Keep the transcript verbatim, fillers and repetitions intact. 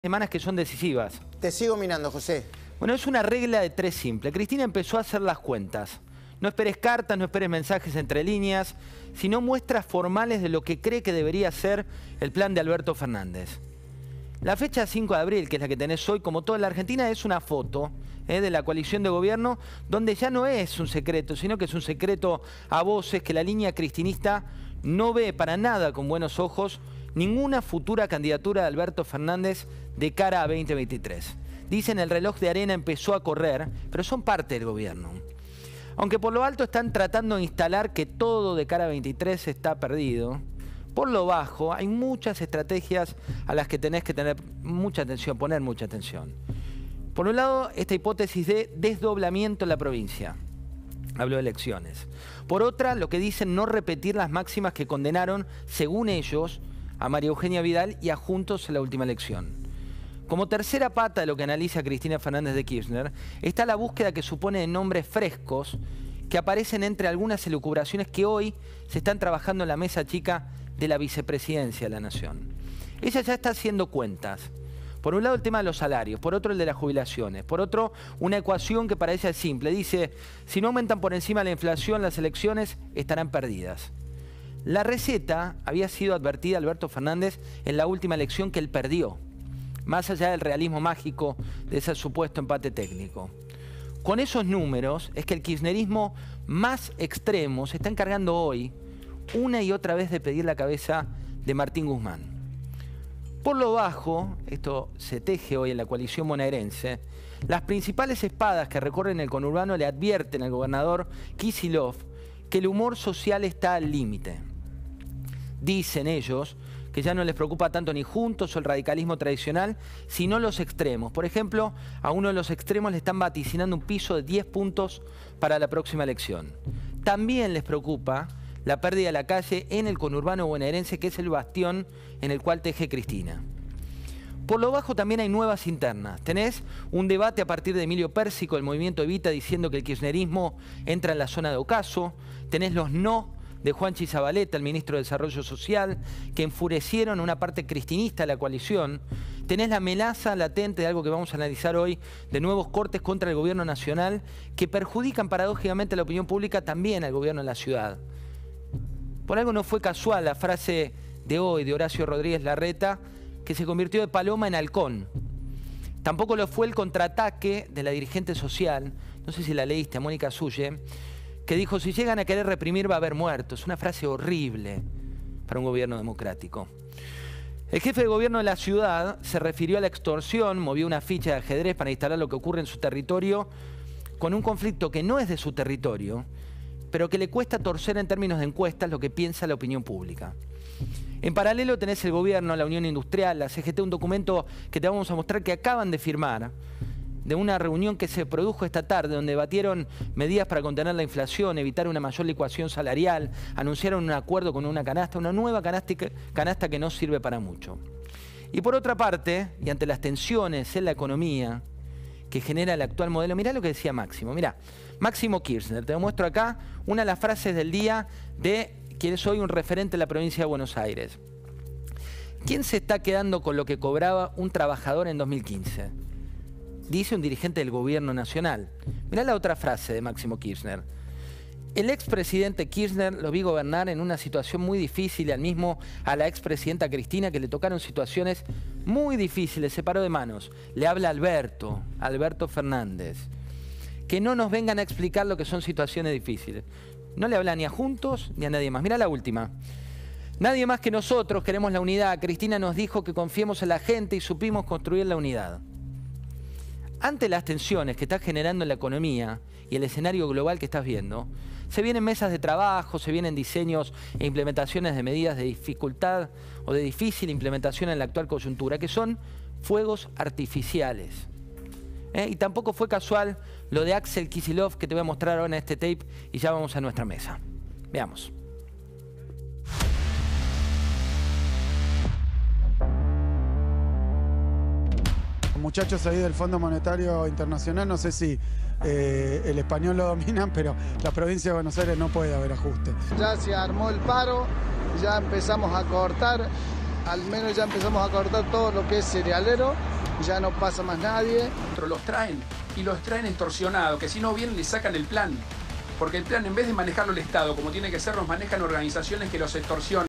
Semanas que son decisivas. Te sigo mirando, José. Bueno, es una regla de tres simple. Cristina empezó a hacer las cuentas. No esperes cartas, no esperes mensajes entre líneas, sino muestras formales de lo que cree que debería ser el plan de Alberto Fernández. La fecha cinco de abril, que es la que tenés hoy, como toda la Argentina, es una foto eh, de la coalición de gobierno, donde ya no es un secreto, sino que es un secreto a voces que la línea cristinista no ve para nada con buenos ojos ninguna futura candidatura de Alberto Fernández de cara a veinte veintitrés. Dicen el reloj de arena empezó a correr, pero son parte del gobierno. Aunque por lo alto están tratando de instalar que todo de cara a veintitrés está perdido, por lo bajo hay muchas estrategias a las que tenés que tener mucha atención, poner mucha atención. Por un lado, esta hipótesis de desdoblamiento en la provincia. Hablo de elecciones. Por otra, lo que dicen no repetir las máximas que condenaron, según ellos, a María Eugenia Vidal y a Juntos en la última elección. Como tercera pata de lo que analiza Cristina Fernández de Kirchner, está la búsqueda que supone de nombres frescos que aparecen entre algunas elucubraciones que hoy se están trabajando en la mesa chica de la vicepresidencia de la Nación. Ella ya está haciendo cuentas. Por un lado el tema de los salarios, por otro el de las jubilaciones, por otro una ecuación que para ella es simple. Dice, si no aumentan por encima la inflación, las elecciones estarán perdidas. La receta había sido advertida a Alberto Fernández en la última elección que él perdió, más allá del realismo mágico de ese supuesto empate técnico. Con esos números es que el kirchnerismo más extremo se está encargando hoy una y otra vez de pedir la cabeza de Martín Guzmán. Por lo bajo, esto se teje hoy en la coalición bonaerense, las principales espadas que recorren el conurbano le advierten al gobernador Kicillof que el humor social está al límite. Dicen ellos que ya no les preocupa tanto ni Juntos o el radicalismo tradicional, sino los extremos. Por ejemplo, a uno de los extremos le están vaticinando un piso de diez puntos para la próxima elección. También les preocupa la pérdida de la calle en el conurbano bonaerense, que es el bastión en el cual teje Cristina. Por lo bajo también hay nuevas internas. Tenés un debate a partir de Emilio Pérsico, el movimiento Evita, diciendo que el kirchnerismo entra en la zona de ocaso. Tenés los no de Juanchi Zabaleta, el ministro de Desarrollo Social, que enfurecieron a una parte cristinista de la coalición. Tenés la amenaza latente de algo que vamos a analizar hoy, de nuevos cortes contra el gobierno nacional, que perjudican paradójicamente a la opinión pública, también al gobierno de la ciudad. Por algo no fue casual la frase de hoy de Horacio Rodríguez Larreta, que se convirtió de paloma en halcón. Tampoco lo fue el contraataque de la dirigente social, no sé si la leíste, a Mónica Sulle, que dijo, si llegan a querer reprimir va a haber muertos. Una frase horrible para un gobierno democrático. El jefe de gobierno de la ciudad se refirió a la extorsión, movió una ficha de ajedrez para instalar lo que ocurre en su territorio, con un conflicto que no es de su territorio, pero que le cuesta torcer en términos de encuestas lo que piensa la opinión pública. En paralelo tenés el gobierno, la Unión Industrial, la C G T, un documento que te vamos a mostrar que acaban de firmar, de una reunión que se produjo esta tarde, donde debatieron medidas para contener la inflación, evitar una mayor licuación salarial, anunciaron un acuerdo con una canasta, una nueva canasta que no sirve para mucho. Y por otra parte, y ante las tensiones en la economía que genera el actual modelo, mirá lo que decía Máximo, mirá, Máximo Kirchner, te muestro acá una de las frases del día de quien es hoy un referente de la provincia de Buenos Aires. ¿Quién se está quedando con lo que cobraba un trabajador en dos mil quince? Dice un dirigente del gobierno nacional. Mirá la otra frase de Máximo Kirchner. El expresidente Kirchner lo vi gobernar en una situación muy difícil, y al mismo a la expresidenta Cristina, que le tocaron situaciones muy difíciles, se paró de manos. Le habla Alberto, Alberto Fernández. Que no nos vengan a explicar lo que son situaciones difíciles. No le habla ni a Juntos ni a nadie más. Mirá la última. Nadie más que nosotros queremos la unidad. Cristina nos dijo que confiemos en la gente y supimos construir la unidad. Ante las tensiones que está generando en la economía y el escenario global que estás viendo, se vienen mesas de trabajo, se vienen diseños e implementaciones de medidas de dificultad o de difícil implementación en la actual coyuntura, que son fuegos artificiales. ¿Eh? Y tampoco fue casual lo de Axel Kicillof, que te voy a mostrar ahora en este tape, y ya vamos a nuestra mesa. Veamos. Muchachos ahí del Fondo Monetario Internacional, no sé si eh, el español lo dominan, pero la provincia de Buenos Aires no puede haber ajuste. Ya se armó el paro, ya empezamos a cortar, al menos ya empezamos a cortar todo lo que es cerealero. ya no pasa más nadie. Los traen y los traen extorsionados, que si no vienen le sacan el plan. Porque el plan, en vez de manejarlo el Estado como tiene que ser, los manejan organizaciones que los extorsionan.